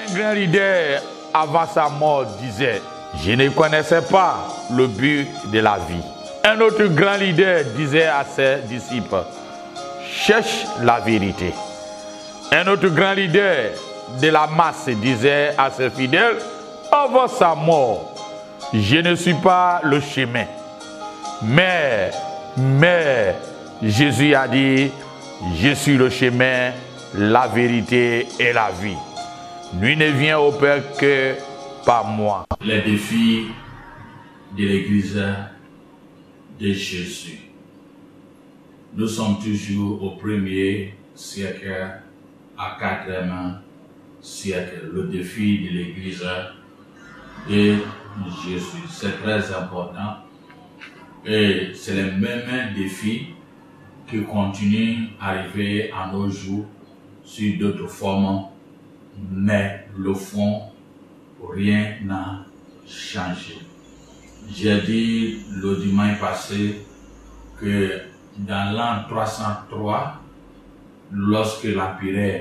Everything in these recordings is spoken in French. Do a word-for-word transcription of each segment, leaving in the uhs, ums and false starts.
Un grand leader, avant sa mort, disait, je ne connaissais pas le but de la vie. Un autre grand leader disait à ses disciples, cherche la vérité. Un autre grand leader de la masse disait à ses fidèles, avant sa mort, je ne suis pas le chemin. Mais, mais, Jésus a dit, je suis le chemin, la vérité et la vie. Nul ne vient au Père que par moi. Les défis de l'Église de Jésus. Nous sommes toujours au premier siècle à quatrième siècle. Le défi de l'Église de Jésus. C'est très important. Et c'est le même défi qui continue à arriver à nos jours sur d'autres formes, mais le fond, rien n'a changé. J'ai dit le dimanche passé que dans l'an trois cent trois, lorsque l'empereur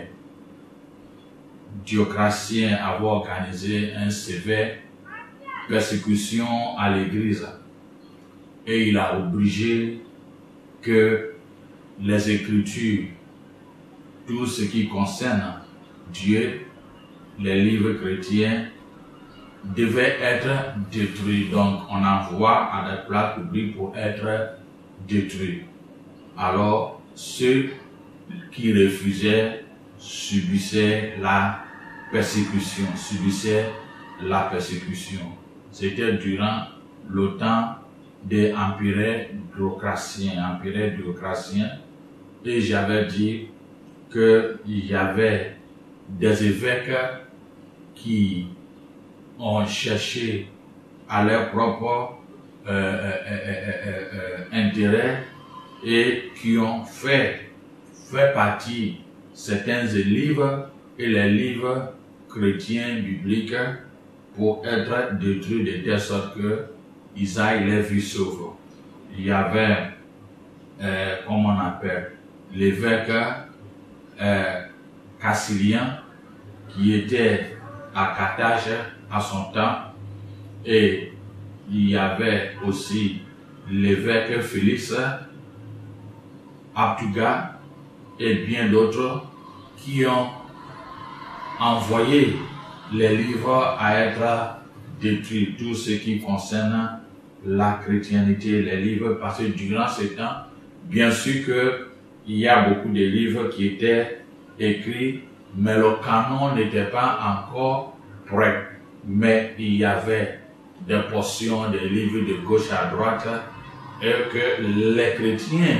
Dioclétien avait organisé une sévère persécution à l'Église, et il a obligé que les Écritures, tout ce qui concerne Dieu, les livres chrétiens, devaient être détruits. Donc on envoie à des places publiques pour être détruits. Alors ceux qui refusaient subissaient la persécution, subissaient la persécution. C'était durant le temps de l'empereur Dioclétien, empereur Dioclétien, et j'avais dit qu'il y avait des évêques qui ont cherché à leur propre euh, euh, euh, euh, euh, intérêt et qui ont fait, fait partie certains livres et les livres chrétiens bibliques pour être détruits de telle sorte que ils aillent les vies sauves. Il y avait, euh, comment on appelle, l'évêque euh, Cassilien qui était à Carthage à son temps, et il y avait aussi l'évêque Félix Abtuga et bien d'autres qui ont envoyé les livres à être détruits, tout ce qui concerne la chrétienté, les livres, parce que durant ce temps, bien sûr que il y a beaucoup de livres qui étaient écrits, mais le canon n'était pas encore prêt. Mais il y avait des portions de livres de gauche à droite et que les chrétiens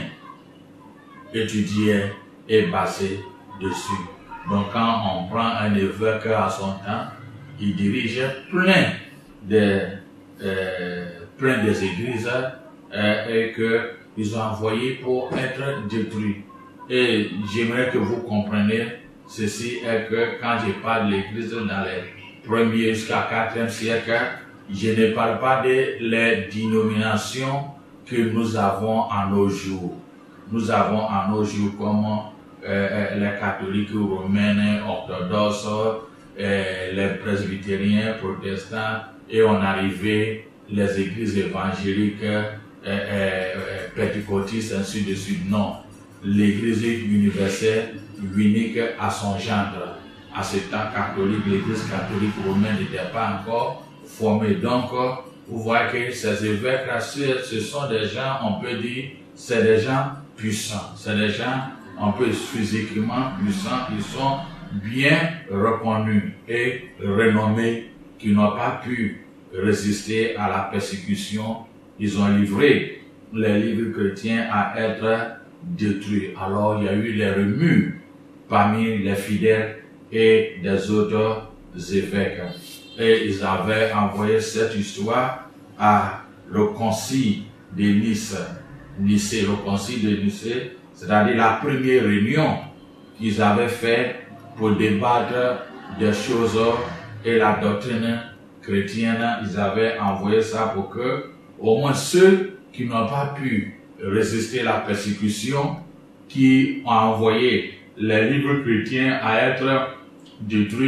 étudiaient et basaient dessus. Donc quand on prend un évêque à son temps, il dirige plein de euh, plein des églises euh, et que ils ont envoyé pour être détruits. Et j'aimerais que vous compreniez ceci, est que quand je parle de l'église dans les premiers jusqu'à quatrième siècle, je ne parle pas de les dénominations que nous avons à nos jours. Nous avons à nos jours comme euh, les catholiques romains, orthodoxes, euh, les presbytériens, protestants, et on arrivait les églises évangéliques, euh, euh, pentecôtistes, ainsi de suite. Non, l'église universelle, unique à son gendre. À ce temps catholique, l'église catholique romaine n'était pas encore formée. Donc, vous voyez que ces évêques, ce sont des gens, on peut dire, c'est des gens puissants. C'est des gens, on peut physiquement puissants, ils sont bien reconnus et renommés, qui n'ont pas pu résister à la persécution. Ils ont livré les livres chrétiens à être détruits. Alors, il y a eu les remue parmi les fidèles et des autres évêques. Et ils avaient envoyé cette histoire à le concile de Nice, Nicée, le concile de Nicée, c'est-à-dire la première réunion qu'ils avaient fait pour débattre des choses et la doctrine chrétienne. Ils avaient envoyé ça pour que, au moins ceux qui n'ont pas pu résister à la persécution, qui ont envoyé les livres chrétiens à être détruits,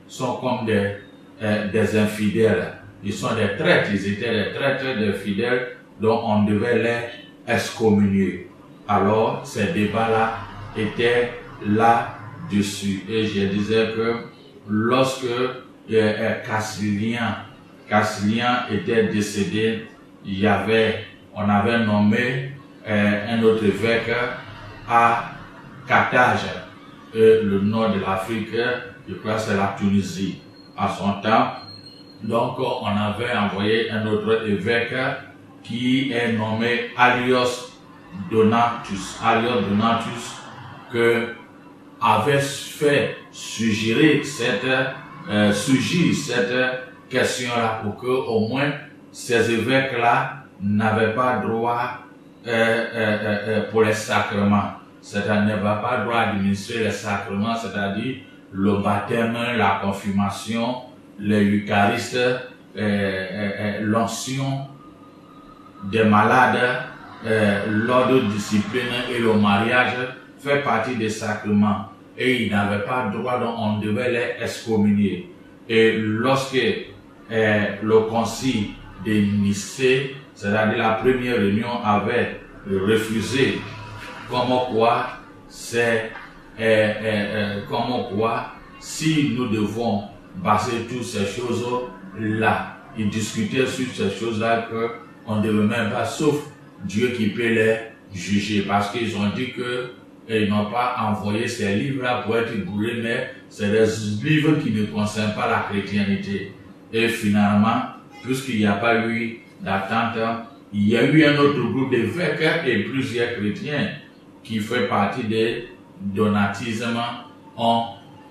sont comme des, euh, des infidèles. Ils sont des traîtres, ils étaient des traîtres, des fidèles, dont on devait les excommunier. Alors, ces débats-là étaient là-dessus. Et je disais que lorsque euh, Cassilien, Cassilien était décédé, il y avait, on avait nommé euh, un autre évêque à Carthage, et le nord de l'Afrique, je crois que c'est la Tunisie, à son temps. Donc, on avait envoyé un autre évêque qui est nommé Arios Donatus. Arios Donatus, que avait fait suggérer cette, euh, surgir cette question-là pour que, au moins, ces évêques-là n'avaient pas droit euh, euh, euh, pour les sacrements. C'est-à-dire, n'avaient pas droit d'administrer les sacrements, c'est-à-dire le baptême, la confirmation, les eucharistes, euh, euh, l'onction des malades, euh, l'ordre de discipline et le mariage fait partie des sacrements. Et ils n'avaient pas droit, donc on devait les excommunier. Et lorsque euh, le concile de Nicée, c'est-à-dire la première réunion, avait refusé, comme quoi c'est euh, euh, euh, comme quoi si nous devons baser toutes ces choses-là, ils discutaient sur ces choses-là que on ne devait même pas, sauf Dieu qui peut les juger, parce qu'ils ont dit que ils n'ont pas envoyé ces livres-là pour être brûlés, mais c'est des livres qui ne concernent pas la chrétienté. Et finalement, puisqu'il n'y a pas eu d'attente, il y a eu un autre groupe d'évêques et plusieurs chrétiens qui fait partie des donatismes ont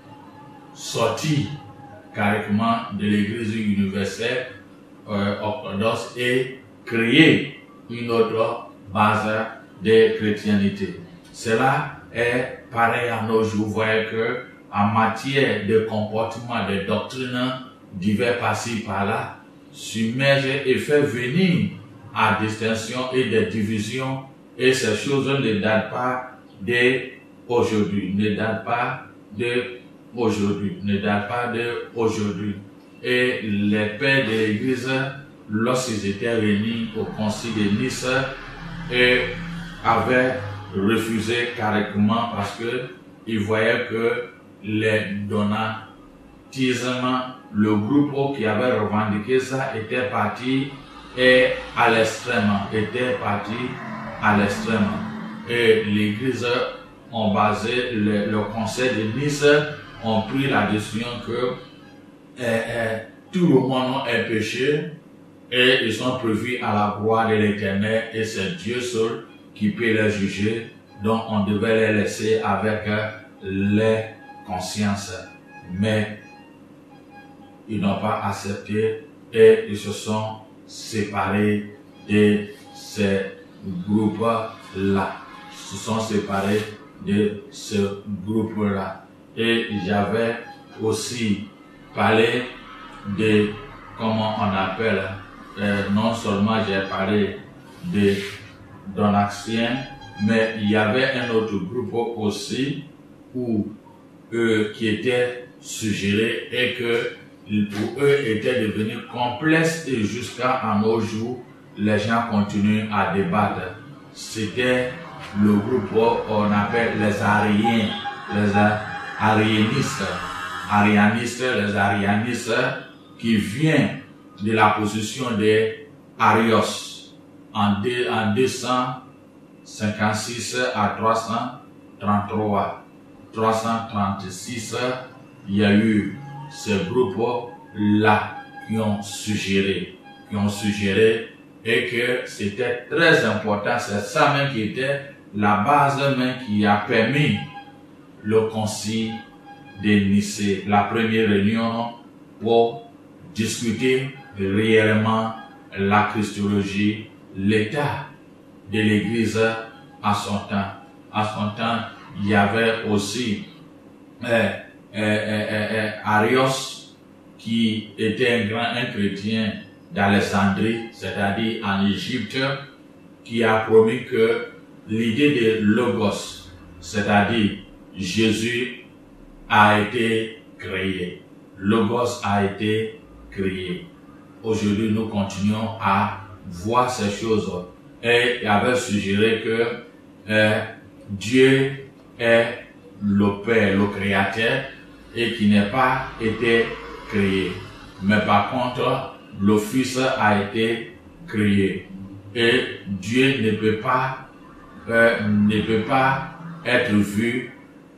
sorti carrément de l'église universelle euh, orthodoxe et créé une autre base de chrétienté. Cela est pareil à nos jours. Vous voyez que en matière de comportement, de doctrines divers par-ci par-là, submerge et fait venir à distinction et des divisions, et ces choses ne datent pas d'aujourd'hui, ne datent pas d'aujourd'hui, ne datent pas d'aujourd'hui. Et les pères de l'Église, lorsqu'ils étaient réunis au concile de Nice, et avaient refusé carrément parce que ils voyaient que les donatismes, le groupe qui avait revendiqué ça était parti et à l'extrême, était parti à l'extrême. Et l'église ont basé, le, le conseil de Nice ont pris la décision que eh, eh, tout le monde est péché et ils sont prévus à la gloire de l'Éternel et c'est Dieu seul qui peut les juger. Donc on devait les laisser avec les consciences. Mais ils n'ont pas accepté et ils se sont séparés de ces groupes-là. Ils se sont séparés de ce groupe-là. Et j'avais aussi parlé de, comment on appelle, euh, non seulement j'ai parlé de Donaxiens, mais il y avait un autre groupe aussi où eux qui étaient suggérés et que pour eux était devenu complexe et jusqu'à nos jours, les gens continuent à débattre. C'était le groupe qu'on appelle les Ariens, les Arianistes, Arianistes, les Arianistes qui viennent de la position des Arios en, deux, en deux cent cinquante-six à trois cent trente-trois. trois cent trente-six, il y a eu ces groupes-là qui ont suggéré, qui ont suggéré et que c'était très important. C'est ça même qui était la base même qui a permis le concile de Nicée, la première réunion pour discuter réellement la christologie, l'état de l'Église à son temps. À son temps, il y avait aussi euh, euh, euh, euh, Arios qui était un grand un chrétien d'Alexandrie, c'est-à-dire en Égypte, qui a promis que l'idée de Logos, c'est-à-dire Jésus, a été créée. Logos a été créé. Aujourd'hui, nous continuons à voir ces choses. Et il avait suggéré que euh, Dieu est le Père, le Créateur, et qui n'a pas été créé. Mais par contre, le Fils a été créé. Et Dieu ne peut pas, euh, ne peut pas être vu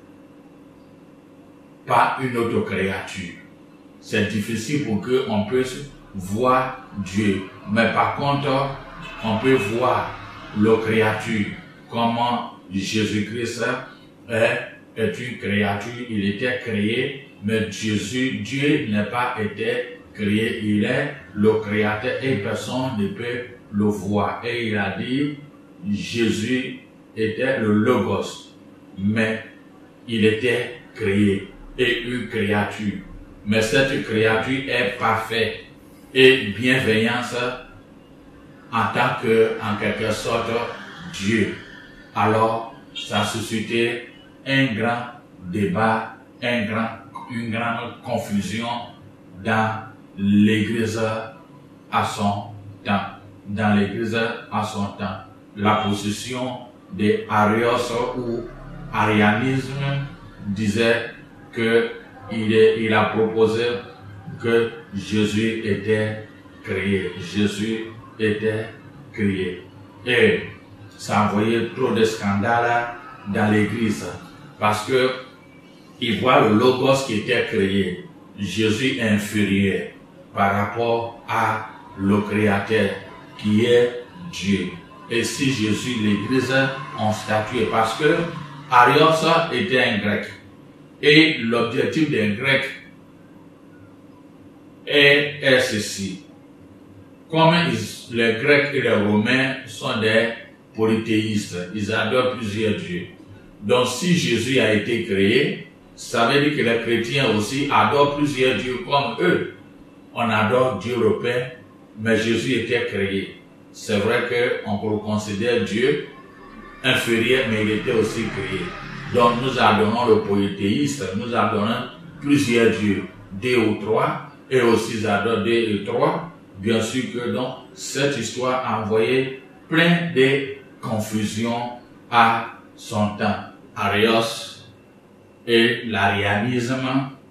par une autre créature. C'est difficile pour qu'on puisse voir Dieu. Mais par contre, on peut voir la créature, comment Jésus-Christ est, est une créature. Il était créé, mais Jésus, Dieu n'a pas été créé. Il est le créateur et personne ne peut le voir. Et il a dit, Jésus était le Logos, mais il était créé et une créature. Mais cette créature est parfaite et bienveillance en tant que, en quelque sorte, Dieu. Alors, ça a suscité un grand débat, un grand, une grande confusion dans l'Église à son temps. Dans l'Église à son temps. La position des Arios ou arianisme disait que il, est, il a proposé que Jésus était créé. Jésus était créé. Et ça envoyait trop de scandales dans l'église. Parce que il voit le Logos qui était créé. Jésus est inférieur par rapport à le Créateur qui est Dieu. Et si Jésus, l'église, ont statué, parce que Arios était un grec. Et l'objectif d'un grec est, est ceci. Comme ils, les Grecs et les Romains sont des polythéistes, ils adorent plusieurs dieux. Donc si Jésus a été créé, ça veut dire que les chrétiens aussi adorent plusieurs dieux comme eux. On adore Dieu le Père, mais Jésus était créé. C'est vrai qu'on peut le considérer Dieu inférieur, mais il était aussi créé. Donc nous adorons le polythéiste, nous adorons plusieurs dieux, deux ou trois, et aussi ils adorent deux et trois. Bien sûr que donc cette histoire a envoyé plein de confusions à son temps. Arios et l'arianisme,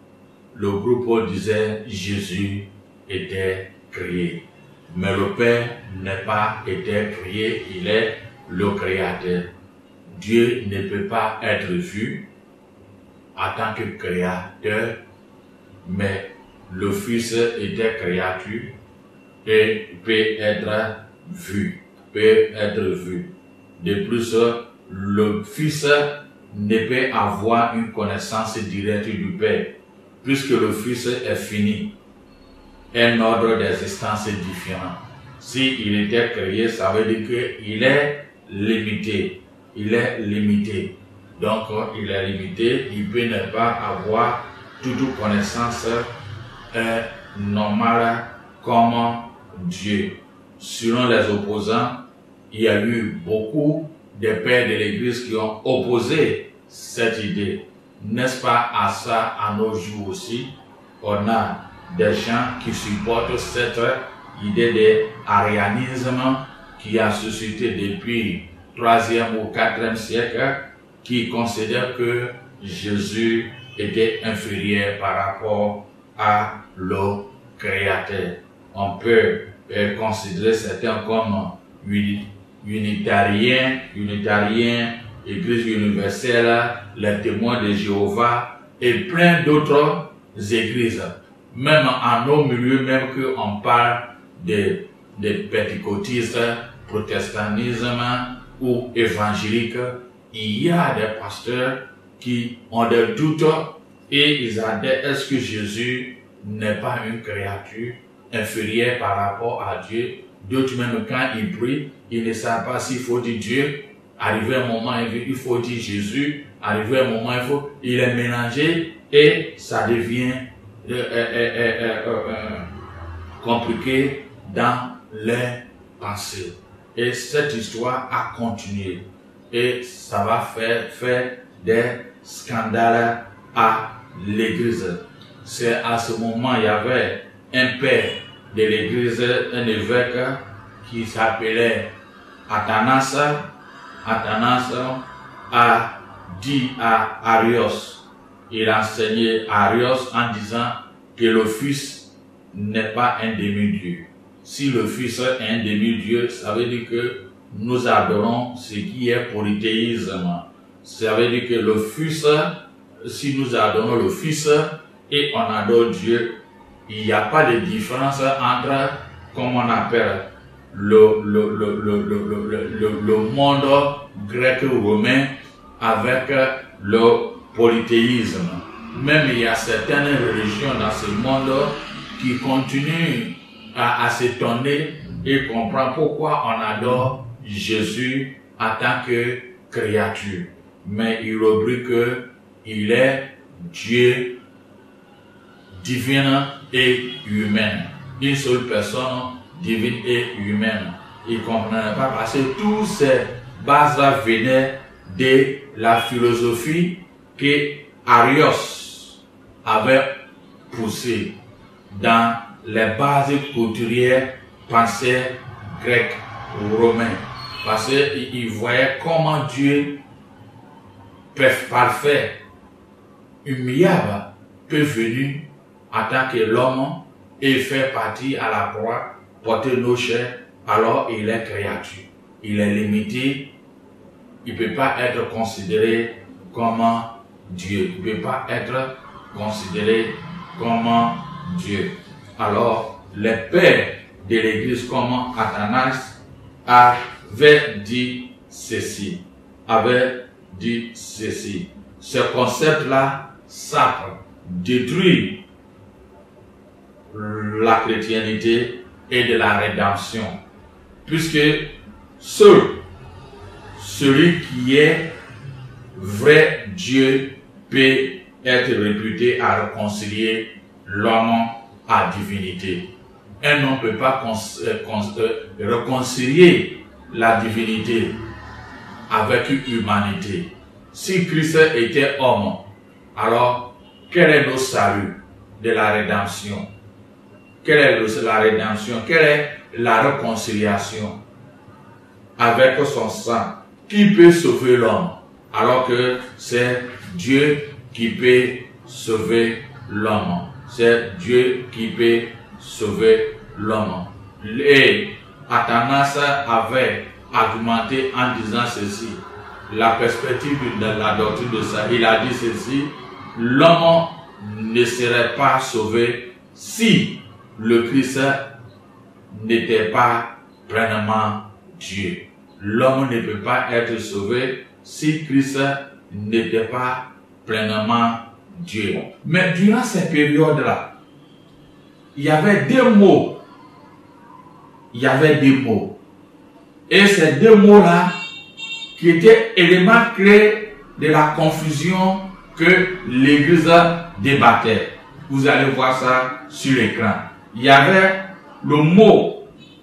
le groupe disait Jésus était créé. Mais le Père n'a pas été créé, il est le Créateur. Dieu ne peut pas être vu en tant que créateur, mais le Fils était créature et peut être vu, peut être vu. De plus, le Fils ne peut avoir une connaissance directe du Père, puisque le Fils est fini, un ordre d'existence différent. S'il était créé, ça veut dire qu'il est limité. Il est limité. Donc, il est limité. Il peut ne pas avoir toute connaissance euh, normale comme Dieu. Selon les opposants, il y a eu beaucoup de pères de l'Église qui ont opposé cette idée. N'est-ce pas à ça, à nos jours aussi, on a des gens qui supportent cette idée d'arianisme qui a suscité depuis troisième ou quatrième siècle, qui considère que Jésus était inférieur par rapport à le Créateur. On peut euh, considérer certains comme unitariens, unitariens, Église universelle, les témoins de Jéhovah et plein d'autres églises. Même en nos milieux, même qu'on parle de, de pentecôtistes, protestantisme ou évangélique, il y a des pasteurs qui ont des doutes et ils adhèrent. Est-ce que Jésus n'est pas une créature inférieure par rapport à Dieu? D'autres même quand ils prient, ils ne savent pas s'il faut dire Dieu. Arrivé un moment, il faut dire Jésus. Arrivé un moment, il faut, il est mélangé et ça devient euh, euh, euh, euh, euh, compliqué dans les pensées. Et cette histoire a continué. Et ça va faire, faire des scandales à l'Église. c'est à ce moment, il y avait un père de l'église, un évêque qui s'appelait Athanas. Athanas a dit à Arios, il a enseigné Arios en disant que le Fils n'est pas un demi-dieu. Si le Fils est un demi-dieu, ça veut dire que nous adorons ce qui est polythéisme. Ça veut dire que le Fils, si nous adorons le Fils et on adore Dieu, il n'y a pas de différence entre, comme on appelle, le, le, le, le, le, le, le, le monde grec-romain avec le polythéisme. Même il y a certaines religions dans ce monde qui continuent à, à s'étonner et comprendre pourquoi on adore Jésus en tant que créature. Mais il oublie qu'il est Dieu divine et humaine. Une seule personne divine et humaine. Il ne comprenait pas parce que toutes ces bases-là venaient de la philosophie que Arios avait poussée dans les bases couturières pensées grecques ou romaines. Parce qu'il voyait comment Dieu parfait, humiliable, peut venir en tant que l'homme et faire partie à la croix, porter nos chairs, alors il est créature. Il est limité, il ne peut pas être considéré comme Dieu. Il ne peut pas être considéré comme Dieu. Alors, les pères de l'église comme Athanas avaient dit ceci, avaient dit ceci. Ce concept-là, sacre, détruit la chrétienté et de la rédemption. Puisque seul celui qui est vrai Dieu peut être réputé à réconcilier l'homme à divinité. Un homme ne peut pas réconcilier la divinité avec l'humanité. Si Christ était homme, alors quel est le salut de la rédemption? Quelle est la rédemption? Quelle est la réconciliation avec son sang? Qui peut sauver l'homme? Alors que c'est Dieu qui peut sauver l'homme. C'est Dieu qui peut sauver l'homme. Et Athanas avait argumenté en disant ceci. La perspective de la doctrine de ça, il a dit ceci. L'homme ne serait pas sauvé si le Christ n'était pas pleinement Dieu. L'homme ne peut pas être sauvé si Christ n'était pas pleinement Dieu. Mais durant ces périodes-là, il y avait deux mots. Il y avait deux mots. Et ces deux mots-là, qui étaient éléments clés de la confusion que l'Église débattait. Vous allez voir ça sur l'écran. Il y avait le mot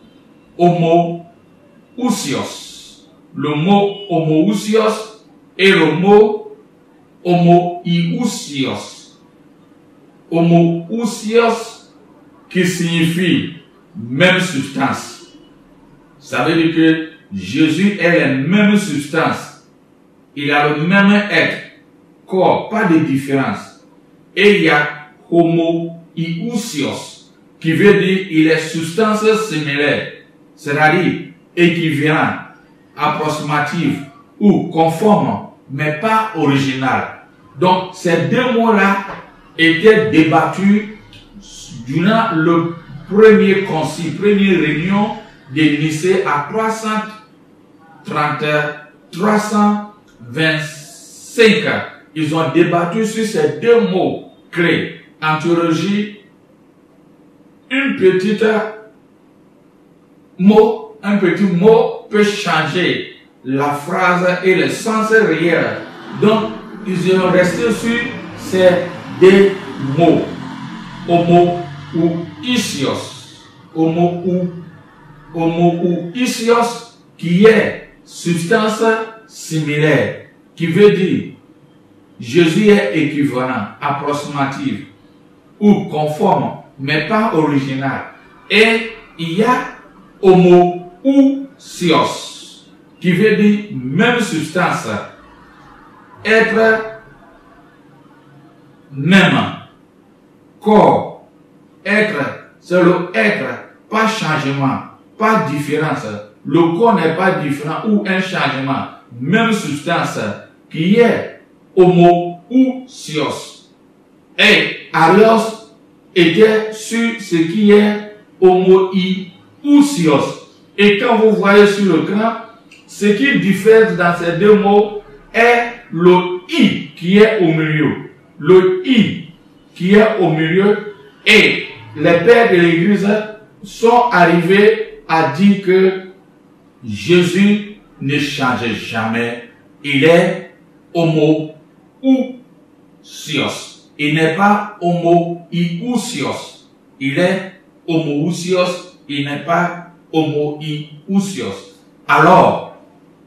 homoousios, le mot homoousios et le mot homoiousios. Homoousios qui signifie même substance. Ça veut dire que Jésus est la même substance. Il a le même être, corps, pas de différence. Et il y a homoiousios, qui veut dire il est substance similaire, c'est-à-dire équivalent, approximative ou conforme, mais pas original. Donc ces deux mots-là étaient débattus durant le premier concile, première réunion de Nicée à trois cent trente, trois cent vingt-cinq. Ils ont débattu sur ces deux mots clés. En théologie, une petite mot, un petit mot peut changer la phrase et le sens réel. Donc, ils ont resté sur ces deux mots. Homo ou isios. Homo ou Homo ou isios, qui est substance similaire, qui veut dire Jésus est équivalent, approximatif, ou conforme, mais pas original. Et il y a homoousios, qui veut dire même substance, être même, corps, être, c'est le être, pas changement, pas différence. Le corps n'est pas différent ou un changement, même substance, qui est homoousios. Et Arios était sur ce qui est homoiousios. Et quand vous voyez sur le cran, ce qui diffère dans ces deux mots est le i qui est au milieu. Le i qui est au milieu, et les pères de l'Église sont arrivés à dire que Jésus ne change jamais. Il est homoousios. Il n'est pas homoiousios. Il est homoousios. Il n'est pas homoiousios. Alors,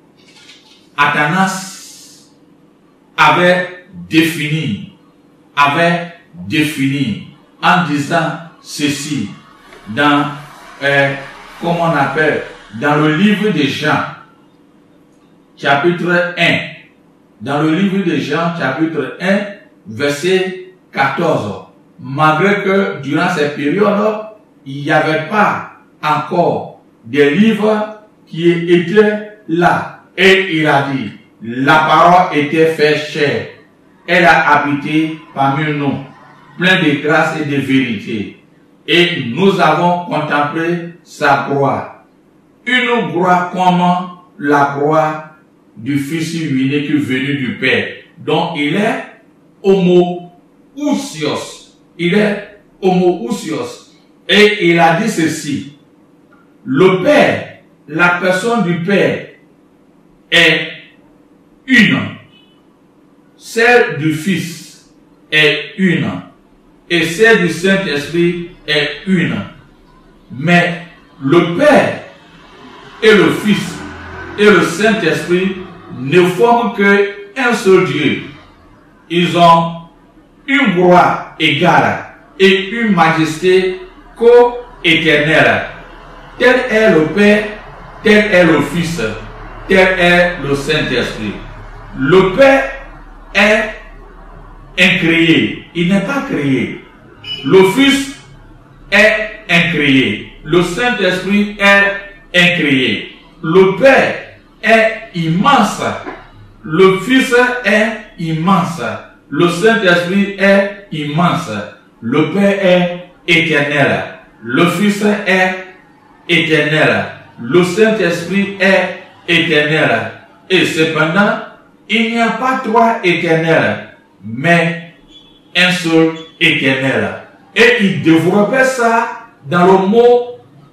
Athanas avait défini, avait défini en disant ceci dans, euh, comment on appelle, dans le livre de Jean, chapitre un. Dans le livre de Jean, chapitre un, verset quatorze. Malgré que durant cette période, il n'y avait pas encore des livres qui étaient là. Et il a dit, la parole était faite chair. Elle a habité parmi nous, plein de grâce et de vérité. Et nous avons contemplé sa gloire. Une gloire comme la gloire du Fils unique venu du Père. Donc il est homoousios. Il est homoousios. Et il a dit ceci. Le Père, la personne du Père est une. Celle du Fils est une. Et celle du Saint-Esprit est une. Mais le Père et le Fils et le Saint-Esprit ne forment qu'un seul Dieu. Ils ont une gloire égale et une majesté co-éternelle. Tel est le Père, tel est le Fils, tel est le Saint-Esprit. Le Père est incréé, il n'est pas créé. Le Fils est incréé. Le Saint-Esprit est incréé. Le Père est immense. Le Fils est immense. Le Saint-Esprit est immense. Le Père est éternel. Le Fils est éternel. Le Saint-Esprit est éternel. Et cependant, il n'y a pas trois éternels, mais un seul éternel. Et il développait ça dans le mot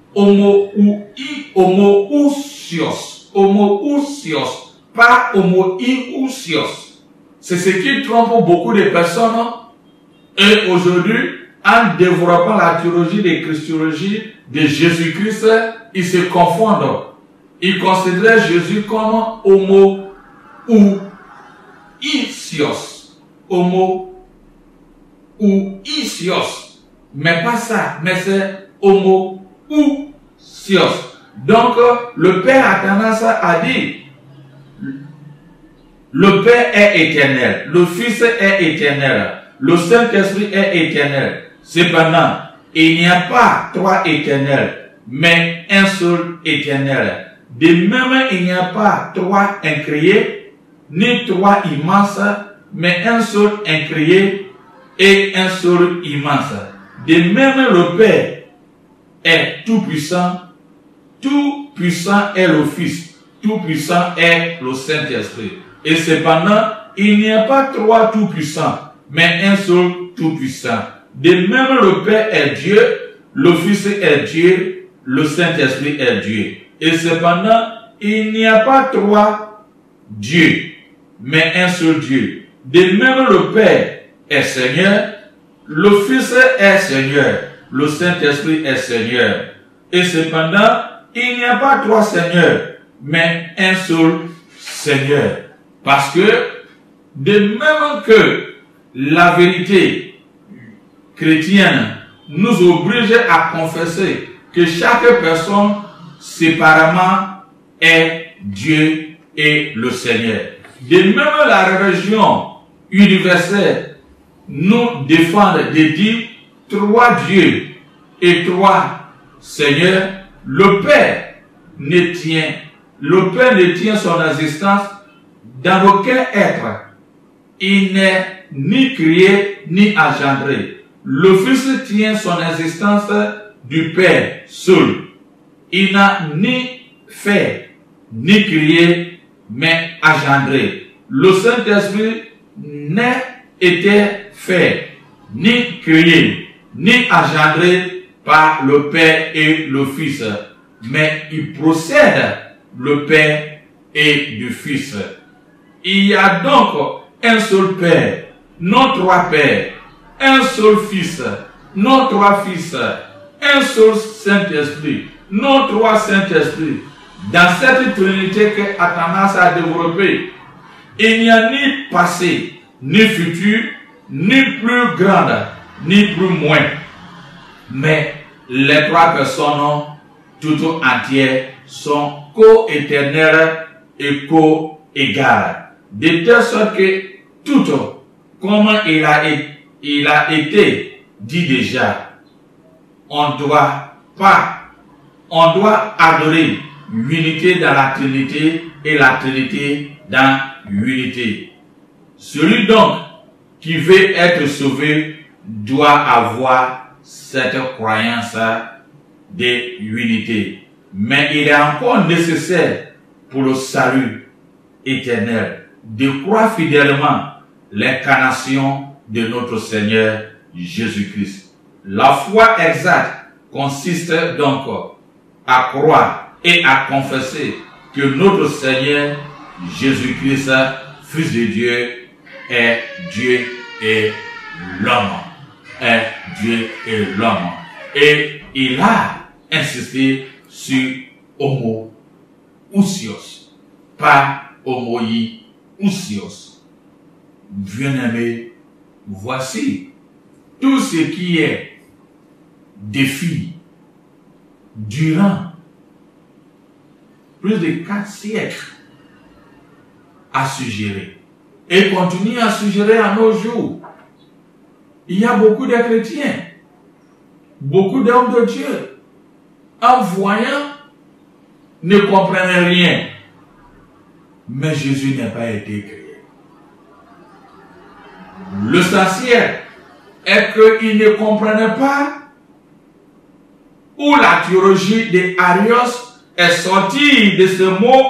homoousios. Homoousios, pas homoiousios. C'est ce qui trompe beaucoup de personnes. Et aujourd'hui, en développant la théologie de Christologie de Jésus-Christ, ils se confondent. Ils considèrent Jésus comme homoousios. Homoousios. Mais pas ça, mais c'est homoousios. Donc, le Père Athanas a dit, le Père est éternel, le Fils est éternel, le Saint-Esprit est éternel. Cependant, il n'y a pas trois éternels, mais un seul éternel. De même, il n'y a pas trois incréés, ni trois immenses, mais un seul incréé et un seul immense. De même, le Père est tout puissant, tout puissant est le Fils, tout puissant est le Saint-Esprit. Et cependant, il n'y a pas trois tout puissants, mais un seul tout puissant. De même, le Père est Dieu, le Fils est Dieu, le Saint-Esprit est Dieu. Et cependant, il n'y a pas trois dieux, mais un seul Dieu. De même, le Père est Seigneur, le Fils est Seigneur, le Saint-Esprit est Seigneur. Et cependant, il n'y a pas trois seigneurs, mais un seul Seigneur. Parce que, de même que la vérité chrétienne nous oblige à confesser que chaque personne séparément est Dieu et le Seigneur. De même, la religion universelle nous défend de dire trois dieux et trois seigneurs. Le Père ne tient, le Père ne tient son existence dans aucun être. Il n'est ni créé ni engendré. Le Fils tient son existence du Père seul. Il n'a ni fait, ni créé, mais engendré. Le Saint-Esprit n'a été fait, ni créé, ni engendré par le Père et le Fils, mais il procède le Père et du Fils. Il y a donc un seul Père, non trois pères, un seul Fils, non trois Fils, un seul Saint-Esprit, non trois Saint-Esprit. Dans cette trinité que Athanas a développée, il n'y a ni passé, ni futur, ni plus grande, ni plus moins. Mais les trois personnes tout entières sont co-éternelles et co-égales. De telle sorte que tout, comme il a, il a été dit déjà, on doit pas, on doit adorer l'unité dans la Trinité et la Trinité dans l'unité. Celui donc qui veut être sauvé doit avoir cette croyance de l'unité. Mais il est encore nécessaire pour le salut éternel de croire fidèlement l'incarnation de notre Seigneur Jésus-Christ. La foi exacte consiste donc à croire et à confesser que notre Seigneur Jésus-Christ, Fils de Dieu, est Dieu et l'homme. Est Dieu et l'homme. Et il a insisté sur homoousios, pas homoiousios. Bien-aimés, voici tout ce qui est défi durant plus de quatre siècles à suggérer et continue à suggérer à nos jours. Il y a beaucoup de chrétiens, beaucoup d'hommes de Dieu, en voyant, ne comprennent rien. Mais Jésus n'a pas été créé. L'essentiel est qu'ils ne comprennent pas où la théologie de Arios est sortie de ce mot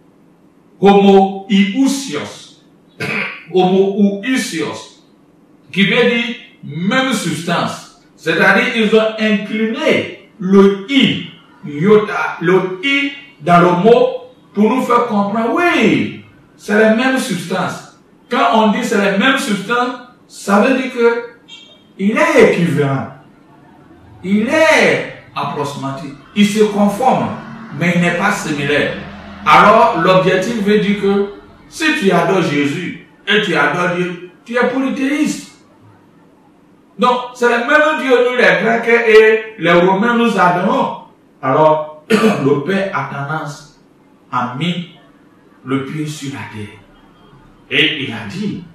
homoousios, homoousios, qui veut dire même substance. C'est-à-dire ils ont incliné le i, iota, le i dans le mot pour nous faire comprendre, oui, c'est la même substance. Quand on dit c'est la même substance, ça veut dire que il est équivalent, il est approximatif, il se conforme, mais il n'est pas similaire. Alors l'objectif veut dire que si tu adores Jésus et tu adores Dieu, tu es polythéiste. Donc c'est le même Dieu, nous les Grecs et les Romains nous adorons. Alors le Père Athanas a mis le pied sur la terre et il a dit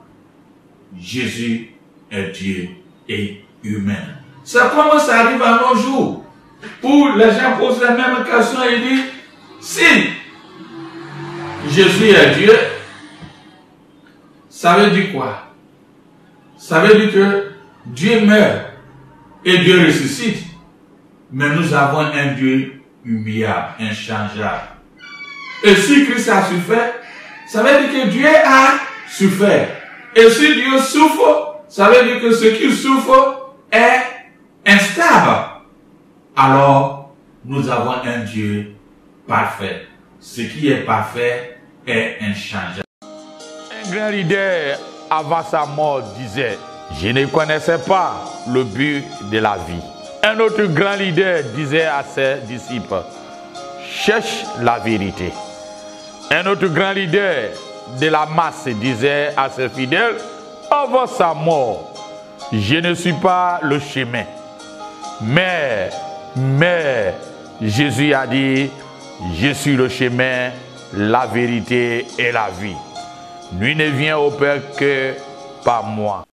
Jésus est Dieu et humain. C'est comme ça arrive à nos jours où les gens posent les mêmes questions et disent si Jésus est Dieu, ça veut dire quoi? Ça veut dire que Dieu meurt et Dieu ressuscite. Mais nous avons un Dieu humiliable, inchangeable. Et si Christ a souffert, ça veut dire que Dieu a souffert. Et si Dieu souffre, ça veut dire que ce qui souffre est instable. Alors, nous avons un Dieu parfait. Ce qui est parfait est inchangeable. Un grand leader, avant sa mort, disait, je ne connaissais pas le but de la vie. Un autre grand leader disait à ses disciples, cherche la vérité. Un autre grand leader de la masse disait à ses fidèles, avant sa mort, je ne suis pas le chemin. Mais, mais, Jésus a dit, je suis le chemin, la vérité et la vie. Nul ne vient au Père que par moi.